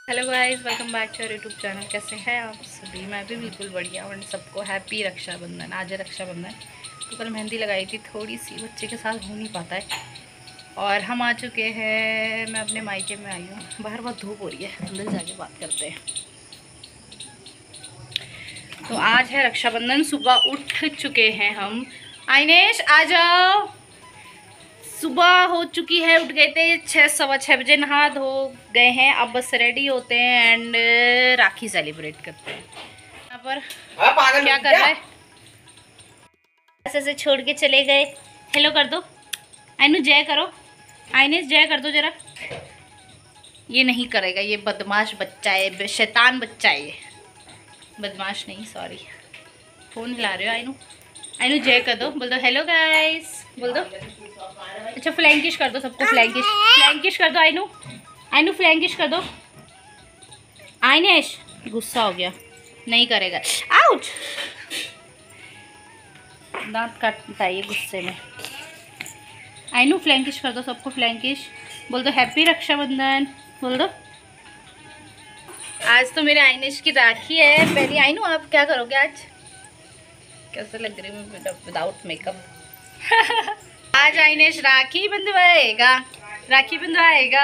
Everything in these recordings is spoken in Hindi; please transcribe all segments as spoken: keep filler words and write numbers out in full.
Hello guys, welcome back to YouTube channel. कैसे हैं आप सभी? मैं भी बिल्कुल बढ़िया और सबको हैप्पी रक्षाबंधन। आज है रक्षाबंधन, तो कल मेहंदी लगाई थी, थोड़ी सी बच्चे के साथ हो नहीं पाता है। और हम आ चुके हैं, मैं अपने मायके में आई हूँ। बाहर बहुत धूप हो रही है, अंदर जाके बात करते हैं। तो आज है रक्षाबंधन, सुबह उठ चुके हैं हम। आइनेश आ जाओ। सुबह हो चुकी है, उठ गए थे छः सवा छः बजे, नहा धो गए हैं। अब बस रेडी होते हैं एंड राखी सेलिब्रेट करते हैं। यहाँ पर क्या कर रहा है? ऐसे से छोड़ के चले गए। हेलो कर दो आइनू, जय करो। आइनेश जय कर दो जरा। ये नहीं करेगा, ये बदमाश बच्चा है, शैतान बच्चा है ये। बदमाश नहीं, सॉरी। फ़ोन हिला रहे हो आइनू। आइनू जय कर दो, बोल दो हेलो गाइस, बोल दो। अच्छा फ्लैंकिश कर दो सबको, फ्लैंकिश फ्लैंकिश कर दो आइनू। आइनू फ्लैंकिश कर दो। आइनेश गुस्सा हो गया, नहीं करेगा। आउच, दांत काटता है ये गुस्से में। आइनू फ्लैंकिश कर दो सबको, फ्लैंकिश बोल दो। हैप्पी रक्षाबंधन बोल दो। आज तो मेरे आइनेश की राखी है पहली। आइनू आप क्या करोगे आज? कैसे लग रही हूँ विदाउट मेकअप? आज आइनेश राखी बंधवाएगा, राखी बंधवाएगा।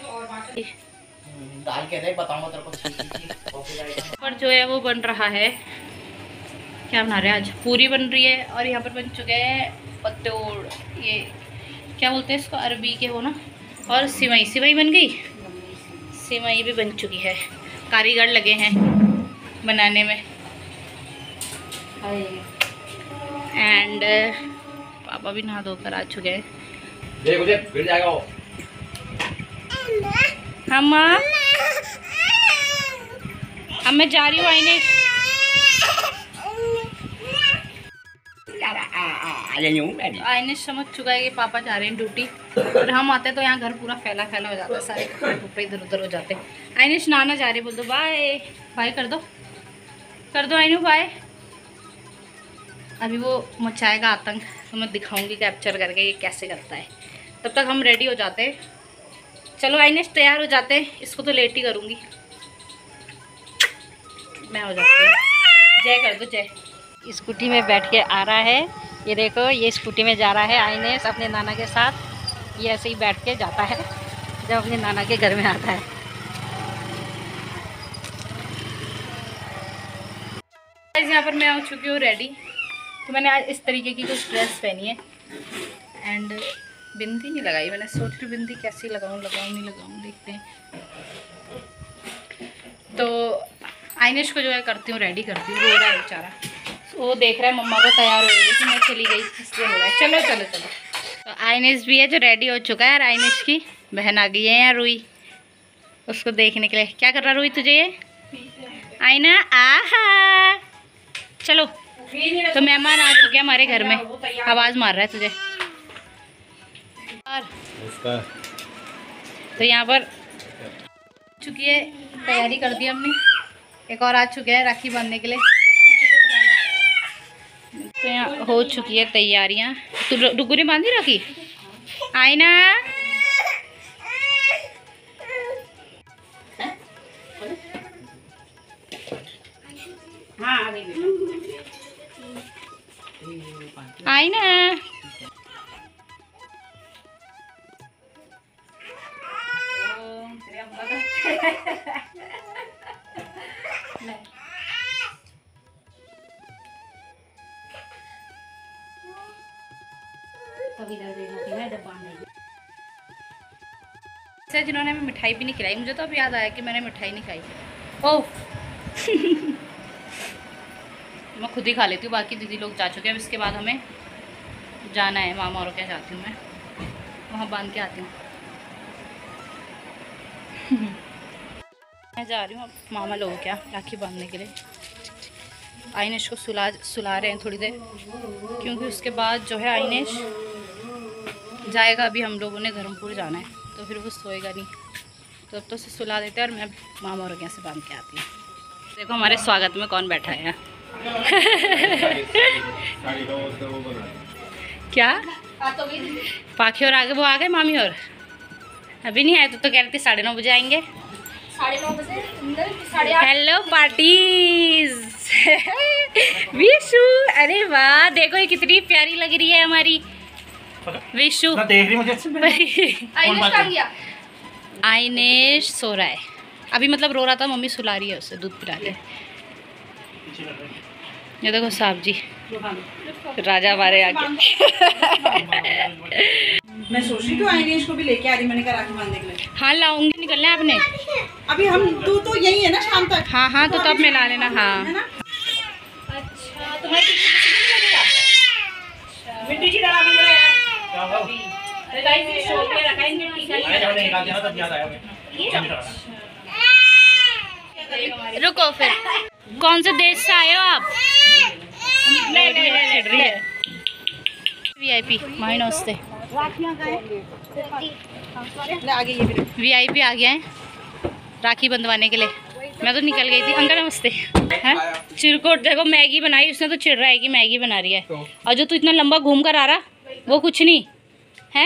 डाल के दे, बताऊंगा तेरे को। पर जो है वो बन रहा है। क्या बना रहे हैं आज? पूरी बन रही है और यहाँ पर बन चुके हैं पतोड़, ये क्या बोलते हैं इसको, अरबी के हो ना। और सिवई, सिवई बन गई, सिवई भी बन चुकी है। कारीगर लगे हैं बनाने में। एंड पापा भी नहा धोकर आ चुके हैं। देख मुझे गिर जाएगा वो। हम अब मैं जा रही हूँ आइनेश। आइनेश समझ चुका है कि पापा जा रहे हैं ड्यूटी, और हम आते तो यहाँ घर पूरा फैला फैला हो जाता है, सारे कपड़े कपड़े इधर उधर हो जाते। आइनेश नहाना जा रहे, बोल दो बाय बाय कर दो, कर दो आइनू बाय। अभी वो मचाएगा आतंक, तो मैं दिखाऊंगी कैप्चर करके ये कैसे करता है। तब तक हम रेडी हो जाते हैं। चलो आइनेश तैयार हो जाते हैं, इसको तो लेट ही करूँगी। मैं हो जाती हूँ। जय कर दो, जय। स्कूटी में बैठ के आ रहा है, ये देखो, ये स्कूटी में जा रहा है आइनेश अपने नाना के साथ। ये ऐसे ही बैठ के जाता है जब अपने नाना के घर में आता है। यहाँ पर मैं हो चुकी हूँ रेडी। तो मैंने आज इस तरीके की कुछ ड्रेस पहनी है एंड बिंदी नहीं लगाई। मैंने सोच रही बिंदी कैसी लगाऊँ, लगाऊँ नहीं लगाऊँ, देखते हैं। तो आइनेश को जो है करती हूँ, रेडी करती हूँ। रो रहा है बेचारा, वो देख रहा है मम्मा को तैयार हो रही थी, मैं चली गई इसलिए हो रहा है। चलो चलो चलो। तो आइनेश भी है जो रेडी हो चुका है। और आइनेश की बहन आ गई है यार, रुई, उसको देखने के लिए। क्या कर रहा रुई तुझे ये? आइना आहा, चलो। तो मेहमान आ चुके हैं हमारे घर में, आवाज़ मार रहा है तुझे। और तो यहाँ पर चुकी है, तैयारी कर दी हमने। एक और आ चुके हैं राखी बांधने के लिए। तो यहाँ हो चुकी है तैयारियाँ। तू डुगू ने बांधी राखी? आईना आईना सर जिन्होंने हमें मिठाई भी नहीं खिलाई। मुझे तो अब याद आया कि मैंने मिठाई नहीं खाई। ओह मैं खुद ही खा लेती हूँ, बाकी दीदी लोग जा चुके हैं। अब इसके बाद हमें जाना है मामा और क्या जाती हूँ मैं, वहाँ बांध के आती हूँ। मैं जा रही हूँ अब मामा लोगों क्या राखी बांधने के लिए। आइनेश को सुला सुला रहे हैं थोड़ी देर, क्योंकि उसके बाद जो है आइनेश जाएगा। अभी हम लोगों ने धर्मपुर जाना है, तो फिर वो सोएगा नहीं, तो अब तो उसे सुला देते हैं और मैं मामा और यहाँ से बांध के आती हूँ। देखो हमारे स्वागत में कौन बैठा है। क्या पाखी और आगे वो आ गए मामी और अभी नहीं आए। तो, तो कह रही थी साढ़े नौ बजे आएंगे। साढ़े नौ बजे साढ़े आठ। हेलो पार्टीज विशु, अरे वाह देखो ये कितनी प्यारी लग रही है हमारी विशु। देख रही मुझे। आइनेश सो रहा है अभी, मतलब रो रहा था, मम्मी सुला रही है उसे, दूध पिला रही है। ये देखो साहब जी राजा हमारे आगे। मैं सोच रही हूँ आइनेश को भी लेके आ रही, मैंने कहा राखी बांधने के लिए। हाँ लाऊंगी, निकलना है आपने अभी हम तू तो यही है ना शाम तक। हाँ हाँ तो तब मिला लेना। हाँ है ना। अच्छा तुम्हारी मिट्टी की डाला रुको फिर, कौन से देश से आए हो आप? वीआईपी माई नमस्ते। वीआईपी आ गया है राखी बंधवाने के लिए। मैं तो निकल गई थी। अंकल नमस्ते। हैं चिरकोट देखो मैगी बनाई उसने, तो चिढ़ रहा है कि मैगी बना रही है। और जो तू इतना लंबा घूम कर आ रहा वो कुछ नहीं है।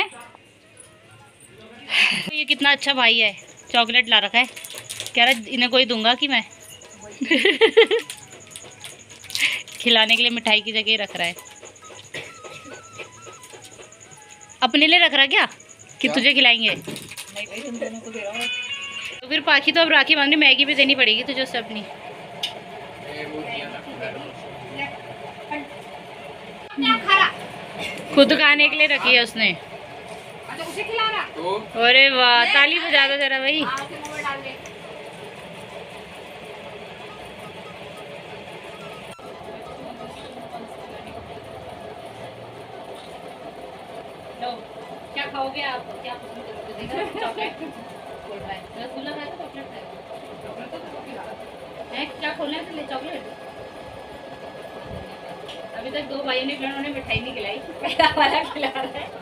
ये कितना अच्छा भाई है, चॉकलेट ला रखा है, कह रहा इन्हें कोई दूंगा कि मैं खिलाने के लिए मिठाई की जगह रख रहा है। अपने लिए रख रहा क्या कि क्या? तुझे खिलाएंगे तो फिर पाखी तो अब राखी बांधनी, मैगी भी देनी पड़ेगी तुझे उससे अपनी। खुद खाने के लिए रखी है उसने। अरे वाह ताली बजा दो जरा भाई। क्या खाओगे आप? क्या पसंद करोगे? चॉकलेट बोल रहा है, रसगुल्ला खाएगा, चॉकलेट खाएगा। है क्या खोलना है? तो ले चॉकलेट। अभी तक दो भाइयों ने उन्होंने मिठाई नहीं खिलाई, पहला वाला खिला रहा है।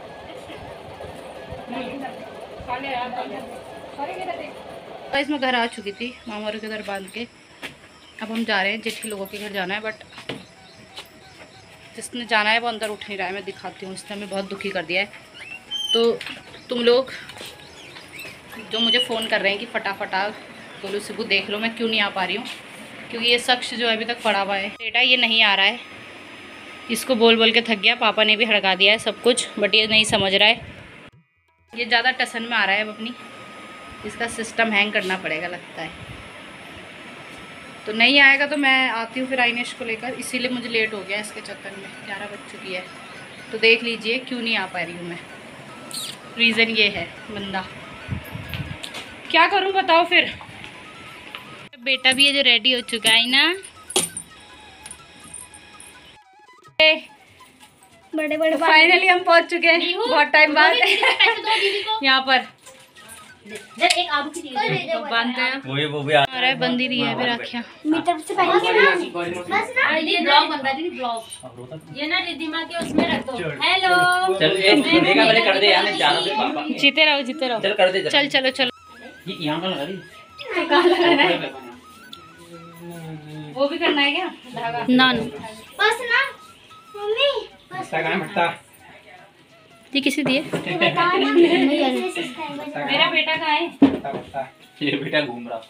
इसमें घर आ चुकी थी मामा के घर बांध के। अब हम जा रहे हैं, जेठ के लोगों के घर जाना है, बट जिसने जाना है वो अंदर उठ नहीं रहा है। मैं दिखाती हूँ, इसने हमें बहुत दुखी कर दिया है। तो तुम लोग जो मुझे फ़ोन कर रहे हैं कि फटाफट आ गोलू सिब्बू देख लो, मैं क्यों नहीं आ पा रही हूँ, क्योंकि ये शख्स जो अभी तक पड़ा हुआ है बेटा ये नहीं आ रहा है। इसको बोल बोल के थक गया, पापा ने भी हड़का दिया है सब कुछ, बट ये नहीं समझ रहा है। ये ज़्यादा टसन में आ रहा है अब अपनी, इसका सिस्टम हैंग करना पड़ेगा लगता है। तो नहीं आएगा तो मैं आती हूँ फिर आइनेश को लेकर, इसीलिए मुझे लेट हो गया इसके चक्कर में। ग्यारह बज चुकी है, तो देख लीजिए क्यों नहीं आ पा रही हूँ मैं। रीज़न ये है बंदा, क्या करूँ बताओ फिर। बेटा भी है जो रेडी हो चुका है ना, बड़े बड़े। फाइनली हम पहुंच चुके हैं बहुत टाइम बाद यहाँ पर। एक आलू की तो बांधते हैं, वो भी वो भी आ रहा है, बंदी रही है अभी राखियाँ। मीटर से पहले बस ना ये ब्लॉग बन रहा है, ब्लॉग ये ना रिद्धिमा के उसमें रख दो। हेलो चल एक देखा पहले कर दे यार, मैं जा रहा हूं पापा। जीते रहो जीते रहो, चल कर दे, चल चलो चलो। ये यहां का लगा रही, कहां लगाना है? वो भी करना है क्या धागा? ना बस ना मम्मी बस कहां हटता ये किसी दिए? मेरा बेटा कहाँ है? ये बेटा घूम रहा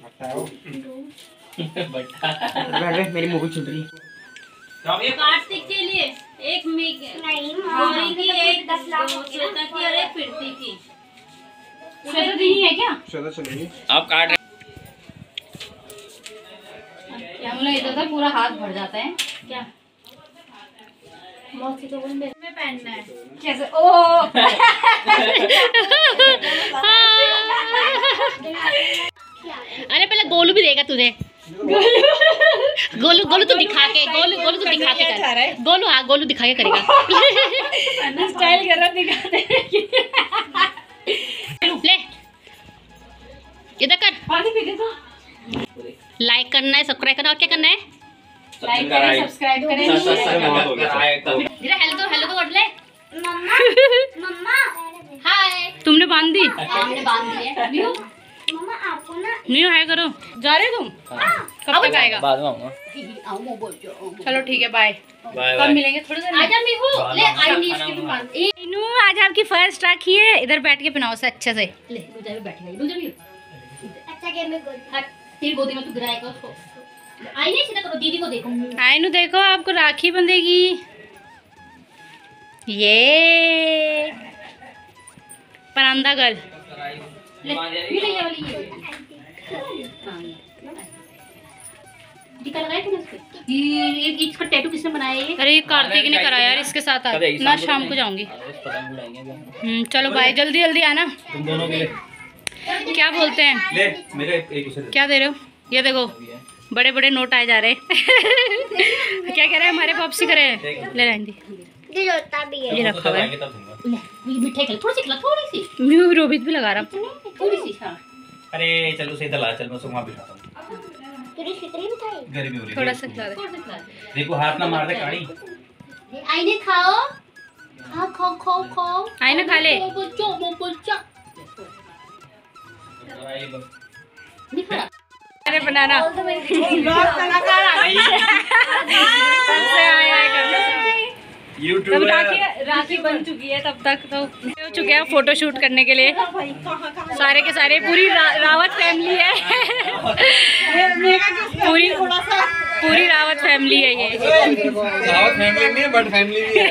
मेरी मूवी छूट रही। कार्तिक के लिए एक गौरी की, एक श्वेता की और एक प्रीति की। श्वेता नहीं है क्या? श्वेता चलेगी। आप काट रहे क्या? मुझे इधर तक पूरा हाथ भर जाता है क्या? मौसी तो बोल में पहनना है कैसे? ओ अरे पहले गोलू भी देगा तुझे। गोलू गोलू तो दिखा के, गोलू गोलू तो दिखा के कर। गोलू हाँ गोलू दिखा के करेगा। स्टाइल कर रहा दिखाते। ले इधर कर, पानी पी के तो। लाइक करना है, सब्सक्राइब करना, और क्या करना है? लाइक करें, सब्सक्राइब करें। जरा हेलो तो हेलो तो कर ले। मम्मा मम्मा हाय। तुमने बांध दी? हमने बांध दी है। न्यू मम्मा आपको ना न्यू हाय करो। जा रहे तुम? कब तक आएगा? बाद में आऊंगा। चलो ठीक है बाय। कब मिलेंगे? थोड़ी देर में। आजा मीहू ले आई नी इसकी भी बांध। मीनू आज आपकी फर्स्ट राखी है, इधर बैठ के पहनाओ से अच्छे से। ले दूजा भी बैठ गई। दूजा भी अच्छा गेम में गोदी हट तेरी गोदी में तू गिराएगा उसको। आई नहीं सीधा करो दीदी को देखो। आई नु देखो आपको राखी बंधेगी। ये परंदा गर्ल ले ये ले ये वाली ये टीका लगाया तूने इसको? ये ये इसका टैटू किसने बनाया ये? अरे ये कार्तिक ने कराया यार इसके साथ आज ना शाम को जाऊंगी। हम्म चलो बाय जल्दी जल्दी आना तुम दोनों के लिए क्या बोलते हैं ले मेरे एक उसे क्या दे रहे हो? ये देखो बड़े बड़े नोट आए जा रहे क्या कह रहे हैं हमारे पॉप्सी करे ले लेंगे ये रखा हुआ है मिठाई खिला थोड़ी सी खिला थोड़ी सी मैं रोबित भी लगा रहा थोड़ी सी। हाँ अरे चलो सीधा ला चल मैं उसको वहां बिठाता हूं गर्मी हो रही है थोड़ा सा खिला दे देखो हाथ ना मार दे काड़ी। आईने खाओ हाँ खाओ खाओ खाओ आईने खा ले अरे बनाना तब राखी राखी बन चुकी है तब तक तो हो चुके हैं फोटो शूट करने के लिए सारे के सारे पूरी रा, रावत फैमिली है पूरी पूरी रावत फैमिली है ये रावत फैमिली नहीं है बट फैमिली भी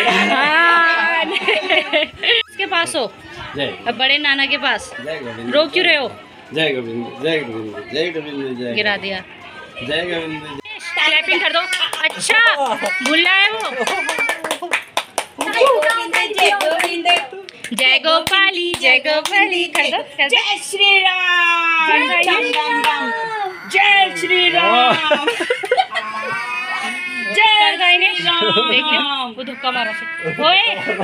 है। इसके पास हो अब बड़े नाना के पास रो क्यों रहे हो? जय गोविंद जय गोविंद जय गोविंद जय गिरा दिया जय गोविंद क्लैपिंग कर दो। अच्छा भूला है वो जय गोपाली जय गोपाली कर दो कर दो। जय श्री राम जय श्री राम जय देख ले वो धक्का मारा से ओए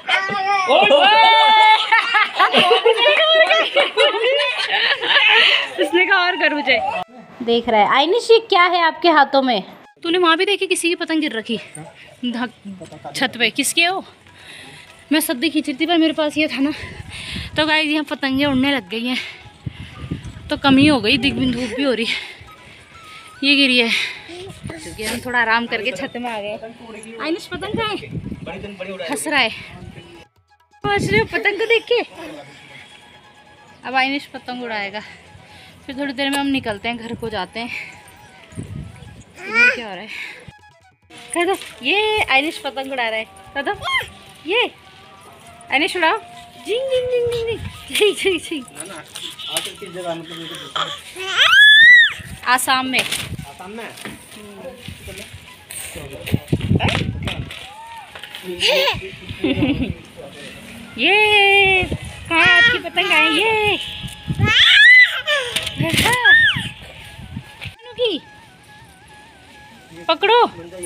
उसने कहा और कर मुझे देख रहा है। आइनिश ये क्या है आपके हाथों में? तूने वहाँ भी देखी किसी की पतंग गिर रखी छत पे किसके हो? मैं सब्जी खींच रही थी पर मेरे पास ये था ना तो गाइस यहाँ पतंगे उड़ने लग गई हैं तो कमी हो गई दिख धूप भी हो रही है ये गिरी है क्योंकि हम थोड़ा आराम करके छत में आ गए। आइनिश पतंग कहाँ है? हंस रहा है हंस रहे पतंग को देख के। अब आइनिश पतंग उड़ाएगा फिर थोड़ी देर में हम निकलते हैं घर को जाते हैं। क्या हो रहा है? कह दो ये आइनिश पतंग उड़ा रहा है कह दो ये आइनिश उड़ाओ जिंग जिंग जिंग जिंग जिंग जिंग जिंग। आसाम में आसाम में ये कहाँ है आपकी पतंग? है ये की पकड़ो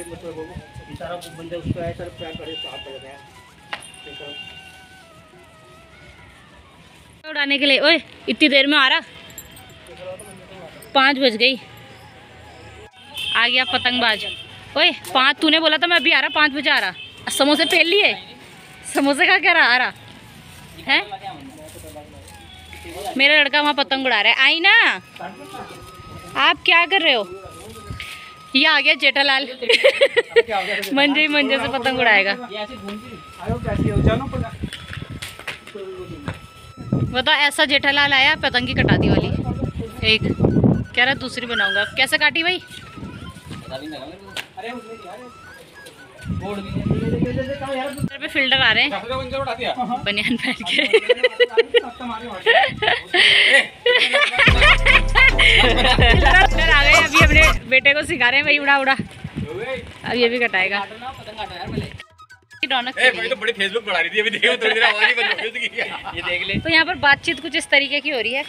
उड़ाने के लिए। ओए इतनी देर में आ रहा पाँच बज गई आ गया पतंगबाज। ओए पाँच तूने बोला था मैं अभी आ रहा पाँच बजे आ रहा। समोसे पेल लिए समोसे का क्या रहा आ रहा है? मेरा लड़का वहाँ पतंग उड़ा रहा है। आई ना आप क्या कर रहे हो? ये आ गया जेठालाल मंजे ही मंजे से पतंग उड़ाएगा। बता ऐसा जेठालाल आया पतंग की कटाती वाली एक कह रहा दूसरी बनाऊंगा। कैसे काटी भाई? इधर पे फिल्टर आ रहे हैं बनियान पहन के फिल्टर आ गए। अभी अपने बेटे को सिखा रहे हैं भाई उड़ा उड़ा। अब ये भी कटाएगा। तो बड़ी फेसबुक बढ़ा रही थी अभी देखो थोड़ी देर आवाज ही बंद हो गई ये देख ले। तो यहाँ पर बातचीत कुछ इस तरीके की हो रही है।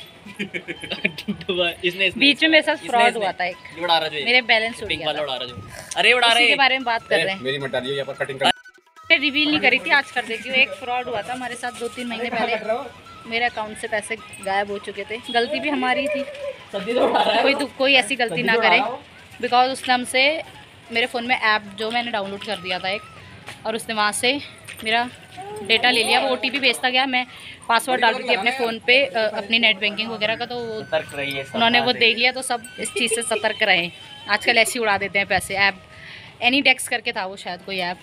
इसने बीच में मेरे साथ फ्रॉड हुआ था एक उड़ा रहा जो मेरे बैलेंस उड़ गया था। अरे उड़ा रहे के बारे में बात कर रहे हैं। मेरी मत डालिए यहाँ पर कटिंग कर मैं रिवील नहीं करी थी आज कर देती हूँ। एक फ्रॉड हुआ था हमारे साथ दो तीन महीने पहले। मेरे अकाउंट से पैसे गायब हो चुके थे। गलती भी हमारी थी कोई कोई ऐसी गलती ना करे बिकॉज उसने हमसे मेरे फ़ोन में ऐप जो मैंने डाउनलोड कर दिया था एक और उसने वहाँ से मेरा डेटा ले लिया। वो ओटीपी भेजता गया। मैं पासवर्ड डाल रही थी अपने फ़ोन पे अपनी नेट बैंकिंग वगैरह का तो उन्होंने वो देख लिया। तो सब इस चीज़ से सतर्क रहे। आजकल ऐसे ही उड़ा देते हैं पैसे। ऐप एनी डेक्स करके था वो शायद कोई ऐप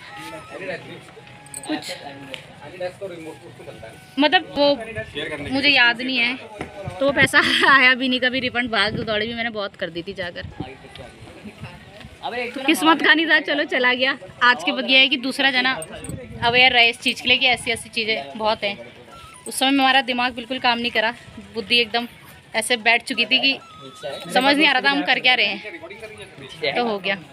कुछ मतलब वो मुझे याद नहीं है तो वो पैसा आया भी नहीं, कभी रिफंड भाग दौड़ी भी मैंने बहुत कर दी थी जाकर। तो किस्मत का नहीं था, चलो चला गया। आज के बाद ये है कि दूसरा जना अवेयर रहे इस चीज़ के लिए कि ऐसी ऐसी चीज़ें बहुत हैं। उस समय हमारा दिमाग बिल्कुल काम नहीं करा, बुद्धि एकदम ऐसे बैठ चुकी थी कि समझ नहीं आ रहा था हम कर क्या रहे हैं। तो हो गया।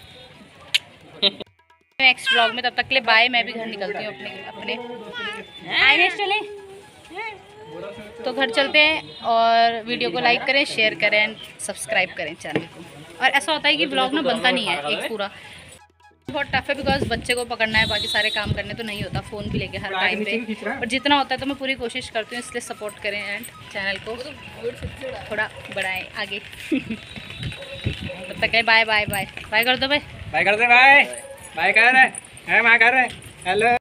नेक्स्ट व्लॉग में, तब तक के लिए बाय। मैं भी घर निकलती हूँ अपने अपने आइनेश चले तो घर चलते हैं। और वीडियो को लाइक करें, शेयर करें एंड सब्सक्राइब करें चैनल को। और ऐसा होता है कि व्लॉग ना बनता नहीं है एक पूरा, बहुत टफ है बिकॉज बच्चे को पकड़ना है, बाकी सारे काम करने तो नहीं होता फ़ोन भी लेके हर टाइम पे। और जितना होता है तो मैं पूरी कोशिश करती हूँ, इसलिए सपोर्ट करें एंड चैनल को थोड़ा बढ़ाएं आगे। तब तक बाय बाय बाय बाय कर दो भाई, बाय कर दे, बाय बाय कर रहे हैं, बाय कर रहे हैं, हेलो।